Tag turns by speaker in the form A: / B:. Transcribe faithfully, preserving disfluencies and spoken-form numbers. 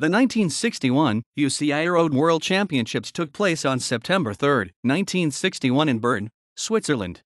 A: The nineteen sixty-one U C I Road World Championships took place on September third, nineteen sixty-one in Bern, Switzerland.